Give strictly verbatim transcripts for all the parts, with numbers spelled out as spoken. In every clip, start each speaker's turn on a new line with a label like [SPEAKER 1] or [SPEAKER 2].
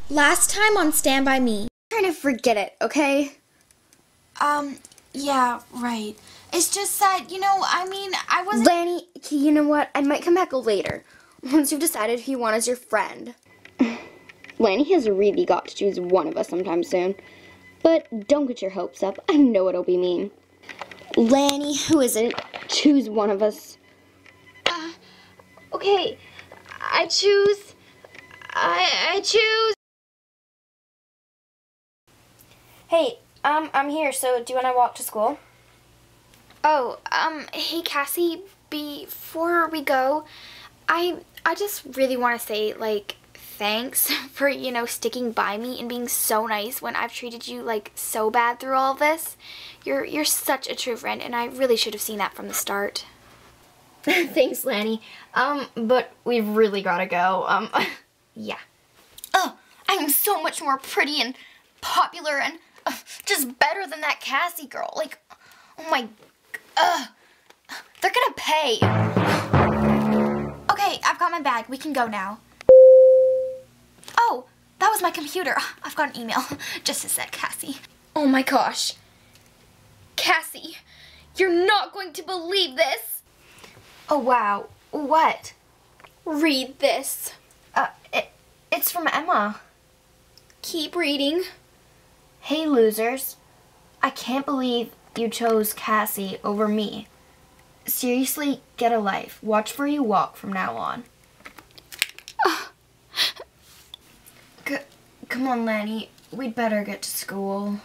[SPEAKER 1] Last time on Stand By Me.
[SPEAKER 2] I'm trying to forget it, okay?
[SPEAKER 1] Um, yeah, right. It's just that, you know, I mean, I wasn't...
[SPEAKER 2] Lanie, you know what? I might come back later, once you've decided who you want as your friend. Lanie has really got to choose one of us sometime soon. But don't get your hopes up. I know it'll be mean. Lanie, who is it? Choose one of us.
[SPEAKER 1] Uh, okay, I choose... I, I choose...
[SPEAKER 2] Hey, um, I'm here, so do you want to walk to school?
[SPEAKER 1] Oh, um, hey Cassie, before we go, I I just really want to say, like, thanks for, you know, sticking by me and being so nice when I've treated you, like, so bad through all of this. You're, you're such a true friend, and I really should have seen that from the start.
[SPEAKER 2] Thanks, Lanie. Um, but we've really gotta go. Um, yeah.
[SPEAKER 1] Oh, I'm so much more pretty and popular and uh, just better than that Cassie girl. Like, oh my... Uh, they're gonna pay. Okay, I've got my bag. We can go now. Oh, that was my computer. I've got an email. Just a sec, Cassie. Oh my gosh. Cassie, you're not going to believe this. Oh wow. What? Read this. Uh, it, it's from Emma. Keep reading.
[SPEAKER 3] Hey losers, I can't believe you chose Cassie over me. Seriously, get a life. Watch where you walk from now on. C come on, Lanie. We'd better get to school.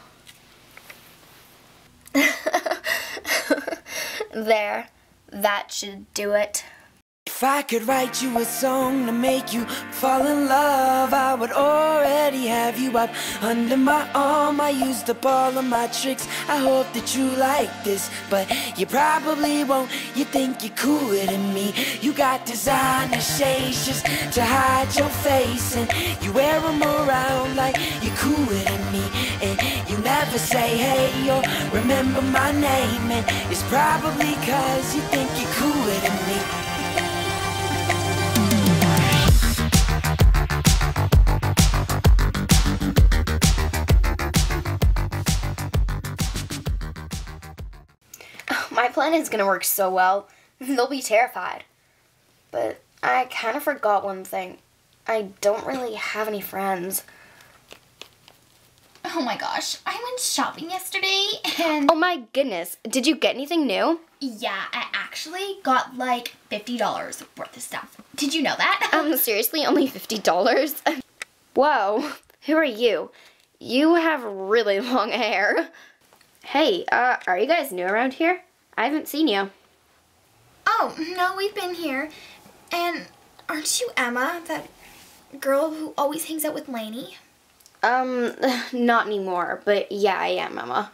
[SPEAKER 2] There. That should do it.
[SPEAKER 4] If I could write you a song to make you fall in love, I would already have you up under my arm. I used up all of my tricks, I hope that you like this, but you probably won't. You think you're cooler than me. You got designer shades just to hide your face, and you wear them around like you're cooler than me. And you never say hey or remember my name, and it's probably cause you think you're cooler than me.
[SPEAKER 2] My plan is gonna work so well. They'll be terrified. But I kind of forgot one thing. I don't really have any friends.
[SPEAKER 1] Oh my gosh, I went shopping yesterday and...
[SPEAKER 2] Oh my goodness, did you get anything new?
[SPEAKER 1] Yeah, I actually got like fifty dollars worth of stuff. Did you know that?
[SPEAKER 2] Um, seriously, only fifty dollars? Whoa, who are you? You have really long hair. Hey, uh, are you guys new around here? I haven't seen you.
[SPEAKER 1] Oh, no, we've been here. And aren't you Emma, that girl who always hangs out with Lanie?
[SPEAKER 2] Um, not anymore, but yeah, I am Emma.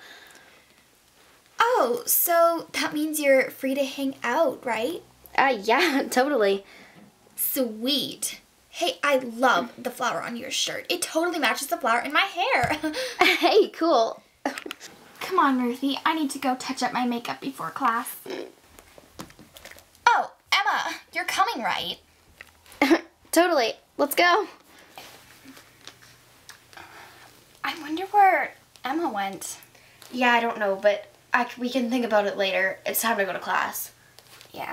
[SPEAKER 1] Oh, so that means you're free to hang out, right?
[SPEAKER 2] Uh, yeah, totally.
[SPEAKER 1] Sweet. Hey, I love the flower on your shirt. It totally matches the flower in my hair.
[SPEAKER 2] Hey, cool.
[SPEAKER 1] Come on, Ruthie. I need to go touch up my makeup before class. Oh, Emma, you're coming, right?
[SPEAKER 2] Totally. Let's go.
[SPEAKER 1] I wonder where Emma went.
[SPEAKER 2] Yeah, I don't know, but I, we can think about it later. It's time to go to class.
[SPEAKER 1] Yeah.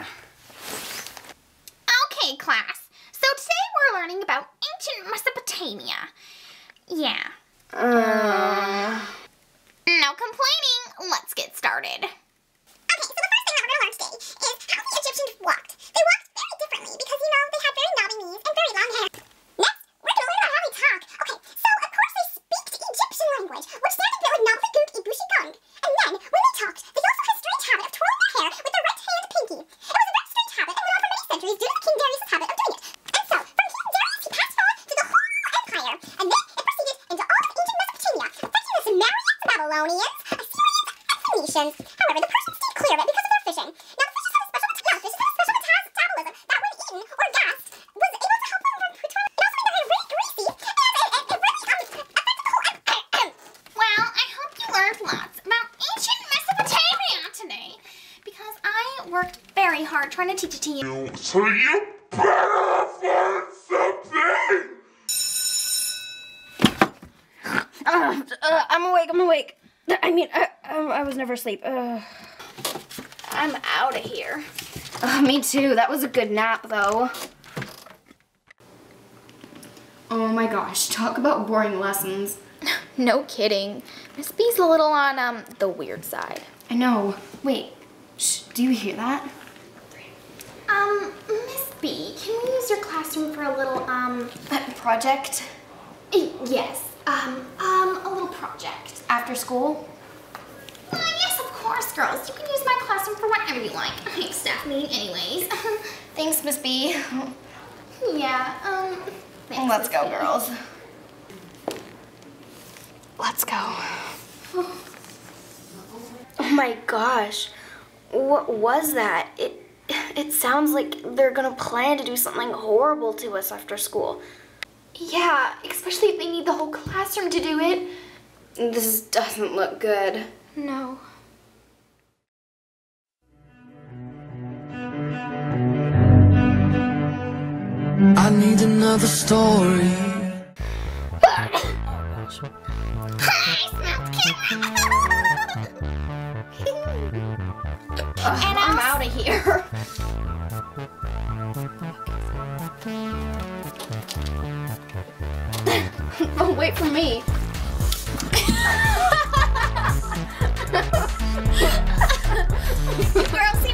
[SPEAKER 1] Okay, class. So today we're learning about ancient Mesopotamia. Yeah.
[SPEAKER 2] Uh...
[SPEAKER 1] No complaining. Let's get started.
[SPEAKER 5] Okay, so the first thing that we're going to learn today is how the Egyptians walked. They walked very differently because, you know, they had very knobby knees and very long hair. Next, we're going to learn about how they talk. Okay, so of course they speak Egyptian language, which stands for Nabfaguk Ibushigong. And then, when they talked, they also had a strange habit of twirling their hair with their right hand pinky. It was a very strange habit and went on for many centuries due to King Darius' habit of doing it. And so, from King Darius, he passed on to the whole empire. And then it proceeded into all of ancient Mesopotamia, affecting the Sumerians, Babylonians, Assyrians, and Phoenicians. However, the Persians stayed clear of it because of their fission. Now, fishes had a special, yeah, fishes had a special metabolism that when eaten or gassed was able to help them from paternal. It also made their hair very greasy and it, it, it really um, affected the whole empire.
[SPEAKER 1] Well, I hope you learned lots about ancient Mesopotamia today, because I worked very hard trying to teach it to you.
[SPEAKER 6] So you better learn something!
[SPEAKER 3] Uh, uh, I'm awake, I'm awake. I mean, I, I, I was never asleep. Uh, I'm out of here. Uh, me too. That was a good nap, though. Oh my gosh, talk about boring lessons.
[SPEAKER 1] No kidding. Miss B's a little on um the weird side.
[SPEAKER 3] I know. Wait, shh, do you hear that?
[SPEAKER 1] Um, Miss B, can we use your classroom for a little um
[SPEAKER 3] Project?
[SPEAKER 1] yes, um, um, a little project.
[SPEAKER 3] After school?
[SPEAKER 1] Well, yes, of course, girls. You can use my classroom for whatever you like. I hate staff meeting anyways.
[SPEAKER 3] Thanks, Miss B.
[SPEAKER 1] Yeah, um, thanks,
[SPEAKER 3] Let's
[SPEAKER 1] Miss
[SPEAKER 3] go,
[SPEAKER 1] B.
[SPEAKER 3] girls. Let's go. Oh my gosh. What was that? It it sounds like they're gonna plan to do something horrible to us after school.
[SPEAKER 1] Yeah, especially if they need the whole classroom to do it.
[SPEAKER 3] This doesn't look good.
[SPEAKER 1] No.
[SPEAKER 4] I need another story.
[SPEAKER 3] Ugh,
[SPEAKER 1] And
[SPEAKER 3] I'm
[SPEAKER 1] I'll-
[SPEAKER 3] out of here. Oh, wait for me.
[SPEAKER 1] Girls,